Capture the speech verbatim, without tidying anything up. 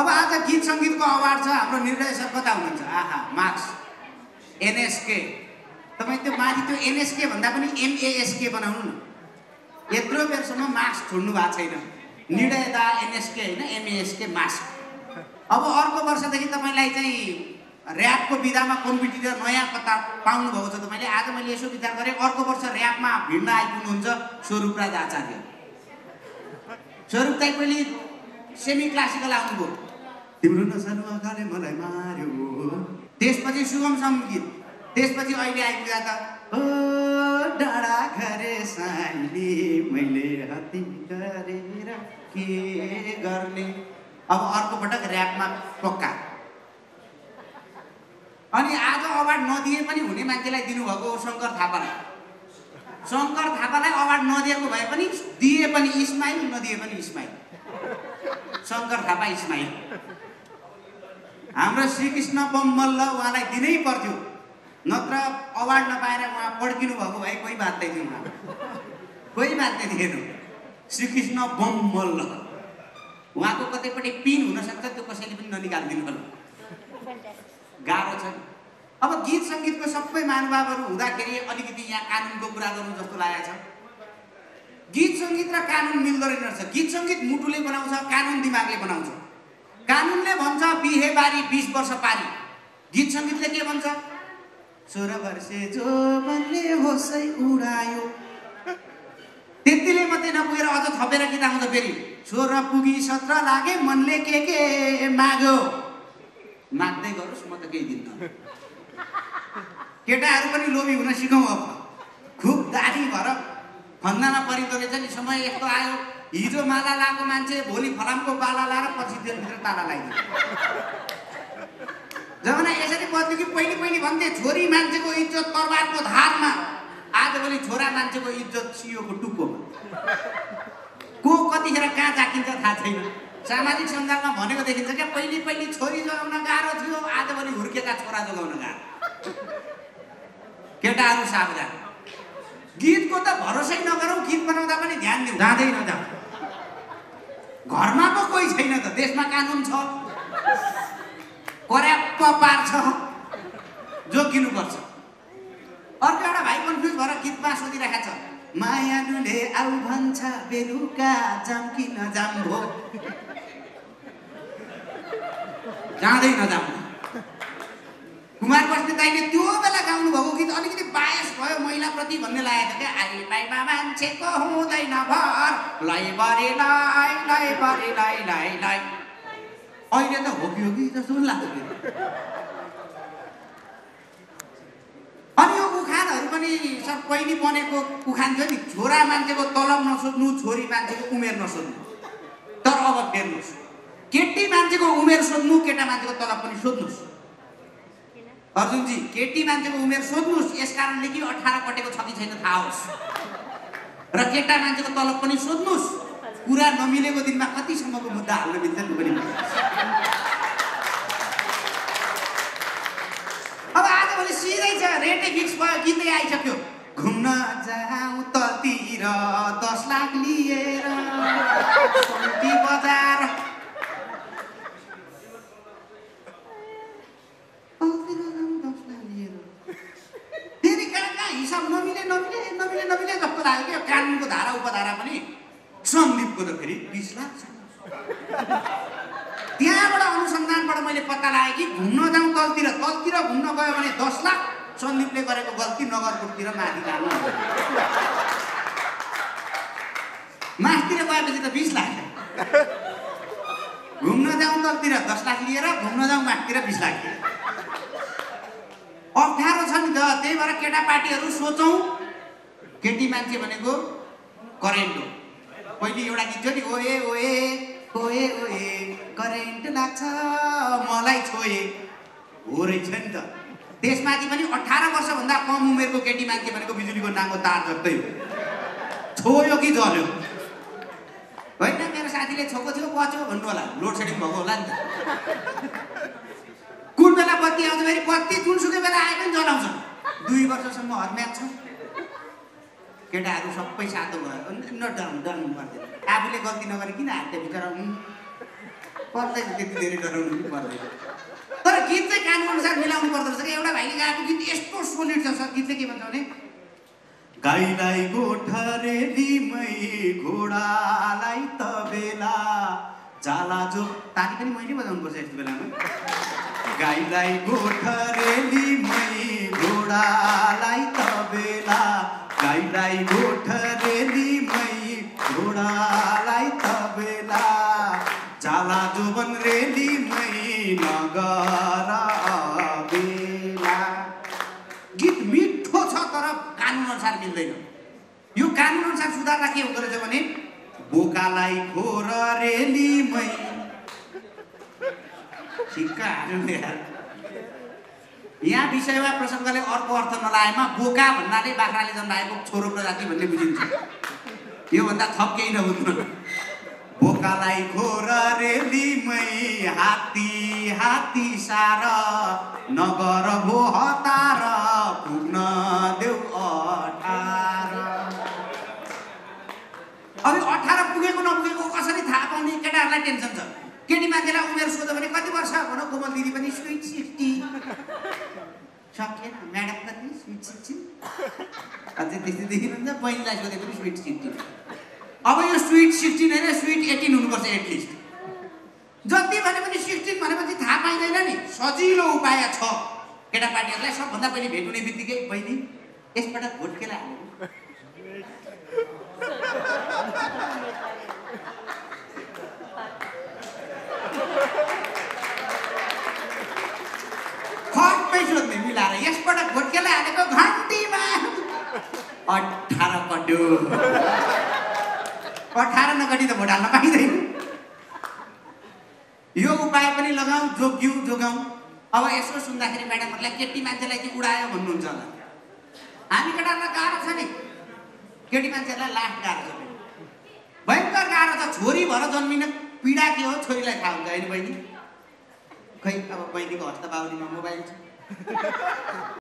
अब आज गीत सङ्गीतको अवार्ड छ, हाम्रो निर्देशक कता हुनुहुन्छ? आहा, मार्क्स एनएसके। तपाईँ त्यो माथि त्यो एनएसके भन्दा पनि एमएएसके बनाउनु न। यत्रो बेरसम्म मार्क्स छोड्नु भएको छैन। निर्णयदा एनएसके होइन, एमएएसके मार्क्स। अब अर्को वर्षदेखि तपाईँलाई चाहिँ ऱ्यापको विधामा कम्पिटिटर नयाँ कता पाउनुभएको छ तपाईँले। आज मैले यसो विचार गरेँ, अर्को वर्ष ऱ्यापमा भिड्न आइपुग्नुहुन्छ स्वरूपराज आचार्य। स्वरूप दाइ पहिले सेमी क्लासिकल आउनुभयो, तिम्रो नसानो आँखाले मलाई मार्यो। त्यसपछि सुगम सङ्गीत, त्यसपछि अहिले आइपुग्दा त ओ डाँडा घरे साइली मैले हत्ती गरेर के गर्ने। अब अर्को पटक ऱ्यापमा पक्का। अनि आज अवार्ड नदिए पनि हुने मान्छेलाई दिनुभएको शङ्कर थापालाई। शङ्कर थापालाई अवार्ड नदिएको भए पनि दिए पनि इस्माइल, नदिए पनि इस्माइल। शङ्कर थापा इस्माइल। हाम्रो श्रीकृष्ण बममल्ल उहाँलाई दिनै पर्थ्यो, नत्र अवार्ड नपाएर उहाँ पड्किनु भएको भए कोही बाध्य थियो, उहाँ कोही बाध्य थिएन। श्रीकृष्ण बममल्ल उहाँको कतैपट्टि पिन हुनसक्छ, त्यो कसैले पनि ननिकालिदिनु होला, गाह्रो छ। अब गीत सङ्गीतको सबै महानुभावहरू हुँदाखेरि अलिकति यहाँ कानुनको कुरा गर्नु जस्तो लागेको छ। गीत सङ्गीत र कानुन मिल्दो रहेछ। गीत सङ्गीत मुटुले बनाउँछ, कानुन दिमागले बनाउँछ। कानुनले भन्छ बिहे बारी बिस वर्ष पारी, गीत सङ्गीतले के भन्छ? सोह्र वर्षे जो मनले होसै उडायो। त्यतिले मात्रै नपुगेर अझ थपेर गीत आउँछ फेरि, सोह्र पुगी सत्र लागे मनले के के माग्यो। माग्दै गरोस्, म त केही दिन्न। केटाहरू पनि लोभी हुन सिकौँ। अब खुब दाढी भएर फन्दामा परिँदो रहेछ नि, समय यस्तो आयो, हिजो माला लाएको मान्छे भोलि फलामको बाला लाएर पछि दिनभित्र ताला लगाइदियो। जमाना यसरी बद्यो कि पहिले पहिले भन्थे छोरी मान्छेको इज्जत तरबारको धारमा, आजभोलि छोरा मान्छेको इज्जत सियोको टुप्पोमा। को कतिखेर कहाँ जाकिन्छ थाहा छैन। सामाजिक सञ्जालमा भनेको देखिन्छ क्या, पहिले पहिले छोरी जोगाउन गाह्रो थियो, आजभोलि हुर्केका छोरा जोगाउन गाह्रो। केटाहरू सावधान। गीतको त भरोसै नगरौँ, गीत बनाउँदा पनि ध्यान दिउँ, जाँदै नजाउँ। घरमा पो कोही छैन त, देशमा कानुन छ, पर्याप्त पार्छ, जोगिनुपर्छ। अर्को एउटा भाइ कन्फ्युज भएर गीतमा सोधिरहेको छ, मायालुले आउ भन्छ बेलुका जाम कि नजाम भो। जाँदै नजाम। कुमार बस्नेत दाइले त्यो बेला गाउनु भएको गीत अलिकति बायस भयो महिलाप्रति भन्ने लागेको थियो क्या। आइलाइमा मान्छेको हुँदैन भर, लै बरे लै लै बरे लै लै लै। अहिले त हो कि हो कि जस्तो पनि लाग्छ। अनि यो उखानहरू पनि सर पहिले बनेको उखान थियो नि, छोरा मान्छेको तलब नसोध्नु, छोरी मान्छेको उमेर नसोध्नु। तर अब फेर्नुहोस्, केटी मान्छेको उमेर सोध्नु, केटा मान्छेको तलब पनि सोध्नुहोस्। अर्जुनजी, केटी मान्छेको उमेर सोध्नुहोस्, यस कारणले कि अठार कटेको छ कि छैन थाहा होस्। र केटा मान्छेको तलब पनि सोध्नुहोस्, कुरा नमिलेको दिनमा कतिसम्मको मुद्दा हाल्न मिल्छ त्यो पनि। अब आजभोलि सिधै छ, रेटै फिक्स भयो, गीतै आइसक्यो। घुम्न जाउँ ततिर दस लाख लिएर सोल्टी बजार। फेरि कहाँ कहाँ हिसाब नमिले नमिले नमिले नमिले जस्तो लाग्यो क्या। कानुनको धारा उपधारा पनि सन्दीपको त फेरि बिस लाख छ। त्यहाँबाट अनुसन्धानबाट मैले पत्ता लगाएँ कि घुम्न जाउँ तलतिर, तलतिर घुम्न गयो भने दस लाख, सन्दीपले गरेको गल्ती नगरकोटतिर माथि जानु। माथितिर गएपछि त बिस लाख। घुम्न जाउँ तलतिर दस लाख लिएर, घुम्न जाउँ माथितिर बिस लाख लिएर। अप्ठ्यारो छ नि त। त्यही भएर केटापाटीहरू सोचौँ, केटी मान्छे भनेको करेन्ट हो। पहिले एउटा गीत थियो नि, ओए ओए ओए ओए करेन्ट लाग्छ मलाई छोए, हो रहेछ नि त। त्यसमाथि पनि अठार वर्षभन्दा कम उमेरको केटी मान्छे भनेको बिजुलीको नाङ्गो तार जस्तै हो, छोयो कि जल्यो। होइन, मेरो साथीले छोको थियो बच्यो भन्नु होला, लोड सेडिङ भएको होला नि त। कुन बेला बत्ती आउँछ फेरि, बत्ती जुनसुकै बेला आए पनि जलाउँछ। दुई वर्षसम्म हर्म्याच छ। केटाहरू सबै सातो भयो, न डराउनु डराउनु पर्दैन। आफूले गल्ती नगरे किन हात्ते बिचरा। पर्दैन त्यति धेरै डराउनु पनि पर्दैन तर गीत चाहिँ कानुन अनुसार मिलाउनु पर्दो रहेछ कि एउटा भाइले गाएको गीत यस्तो सोलिड छ सर गीत चाहिँ के भन्छ भने गाईलाई गोठरेलीमै घोडालाई त बेला जाला जो ताली पनि मैले बजाउनु पर्छ यस्तो बेलामा गाईलाई गोठरेलीमै घोडालाई त बेला गाईलाई गोठरेलीमै घोडालाई त बेला जाला जोबन रेलीमै नगर बेला गीत मिठो छ तर कानुन अनुसार मिल्दैन यो कानुन अनुसार सुधार्दा के हुँदो रहेछ भने बोकालाई खोर रेलीमै ठिक्क हाल्नु यार यहाँ विषयमा प्रसङ्गले अर्को अर्थ नलाएमा बोका भन्नाले बाख्राले जन्माएको छोरो प्रजाति भन्ने बुझिन्छ योभन्दा थप केही नहुँदैन बोकालाई खोर रेलीमै हात्ती हात्ती सार नगर भो हतार पुग्न देऊ अठार अब अठार पुगेको नपुगेको कसरी थाहा पाउने केटाहरूलाई टेन्सन छ केटी मान्छेलाई उमेर सोध्यो भने कति वर्ष भनौँ कोमल दिदी पनि स्विट सिक्सटी सकेन म्याडम कति स्विट सिक्सटी अझै त्यस्तै देखिनुहुन्छ बहिनीलाई सोधे पनि स्विट सिक्सटी अब यो स्विट सिक्सटिन होइन स्विट एटिन हुनुपर्छ एटलिस्ट जति भने पनि सिक्सटिन भनेपछि थाहा पाइँदैन नि सजिलो उपाय छ केटापाटीहरूलाई सबभन्दा पहिले भेट हुने बित्तिकै बहिनी यसबाट भोट केलाई हाल्नु खप्पै सोध्ने मिलाएर यसबाट भोट केलाई हालेको घन्टीमा अठार कड्यो अठार नगटी त भोट हाल्न पाइँदैन यो उपाय पनि लगाऊ जोग्यौँ जोगाउँ अब यसो सुन्दाखेरि म्याडमहरूलाई केटी मान्छेलाई चाहिँ उडायो भन्नुहुन्छ होला हामी केटाहरूलाई गाह्रो छ नि केटी मान्छेहरूलाई लास्ट गाह्रो छ भयङ्कर गाह्रो छ छोरी भएर जन्मिन पीडा के हो छोरीलाई थाहा हुन्छ होइन बहिनी खै अब बहिनीको हस्त बाहुलीमा मोबाइल छ